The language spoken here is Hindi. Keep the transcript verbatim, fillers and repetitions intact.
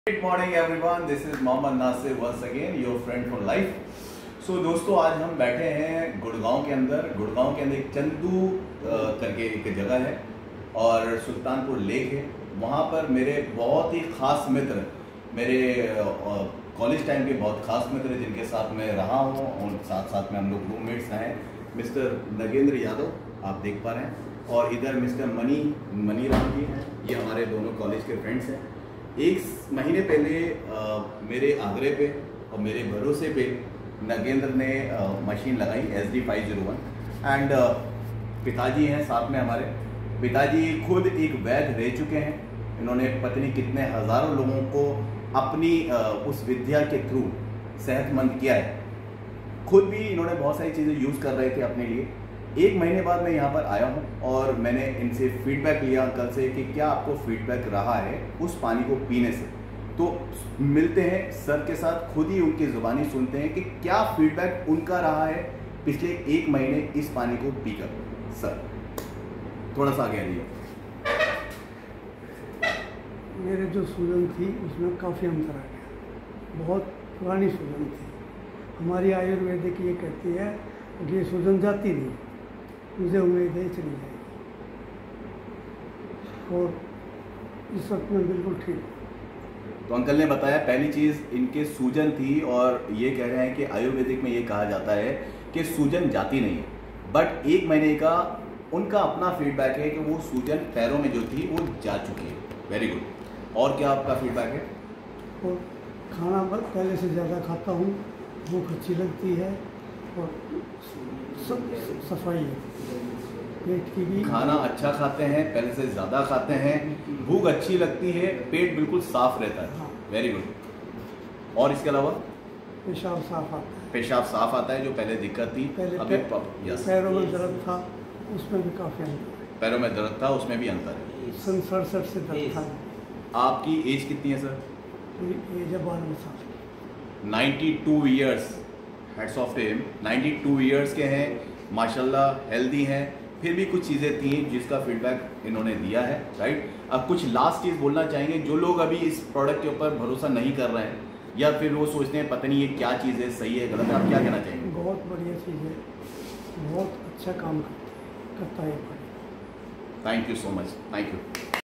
Good morning everyone, this is Mohammad Nasir once again your friend for life. So दोस्तों, आज हम बैठे हैं गुड़गांव के अंदर। गुड़गांव के अंदर एक चंदू करके एक जगह है और सुल्तानपुर लेक है। वहाँ पर मेरे बहुत ही खास मित्र, मेरे कॉलेज टाइम के बहुत खास मित्र जिनके साथ मैं रहा हूँ और साथ साथ में हम लोग रूममेट्स हैं, मिस्टर नगेंद्र यादव आप देख पा रहे हैं, और इधर मिस्टर मनी मनी राम जी हैं। ये हमारे दोनों कॉलेज के फ्रेंड्स हैं। एक महीने पहले आ, मेरे आग्रह पे और मेरे भरोसे पे नगेंद्र ने आ, मशीन लगाई S D five zero one and पिताजी हैं साथ में हमारे। पिताजी खुद एक वैद्य रह चुके हैं। इन्होंने पत्नी कितने हज़ारों लोगों को अपनी आ, उस विद्या के थ्रू सेहतमंद किया है। खुद भी इन्होंने बहुत सारी चीज़ें यूज़ कर रहे थे अपने लिए। एक महीने बाद मैं यहाँ पर आया हूँ और मैंने इनसे फीडबैक लिया अंकल से कि क्या आपको फीडबैक रहा है उस पानी को पीने से। तो मिलते हैं सर के साथ, खुद ही उनकी ज़ुबानी सुनते हैं कि क्या फीडबैक उनका रहा है पिछले एक महीने इस पानी को पीकर। सर थोड़ा सा आगे आ रही मेरे जो सूजन थी उसमें काफ़ी अंतर आ गया। बहुत पुरानी सूजन थी। हमारी आयुर्वेदिक ये कहती है कि ये सूजन जाती नहीं, मुझे उम्मीद है चली जाएगी, और इस वक्त में बिल्कुल ठीक। तो अंकल ने बताया पहली चीज़ इनके सूजन थी, और ये कह रहे हैं कि आयुर्वेदिक में ये कहा जाता है कि सूजन जाती नहीं है, बट एक महीने का उनका अपना फीडबैक है कि वो सूजन पैरों में जो थी वो जा चुकी है। Very good. और क्या आपका फीडबैक है? और खाना पहले से ज़्यादा खाता हूँ, भूख अच्छी लगती है और सफाई है पेट की भी। खाना अच्छा खाते हैं, पहले से ज़्यादा खाते हैं, भूख अच्छी लगती है, पेट बिल्कुल साफ रहता है। Very good. और इसके अलावा पेशाब साफ आता है। पेशाब साफ आता है, जो पहले दिक्कत थी पहले अभी पे, पैरों में दर्द था, उसमें भी काफ़ी अंतर है। पैरों में दर्द था, उसमें भी अंतर है। सन सड़सठ से दर्द था। आपकी एज कितनी है सर? एज है बानवे साल। Ninety two years, heads of him. Ninety two years के हैं, माशाल्लाह हेल्दी हैं। फिर भी कुछ चीज़ें थी जिसका फीडबैक इन्होंने दिया है, राइट। अब कुछ लास्ट चीज़ बोलना चाहेंगे जो लोग अभी इस प्रोडक्ट के ऊपर भरोसा नहीं कर रहे हैं, या फिर वो सोचते हैं पता नहीं ये क्या चीज़ है, सही है गलत है, आप क्या कहना चाहेंगे? बहुत बढ़िया चीज़ है, बहुत अच्छा काम करता है। Thank you so much, thank you.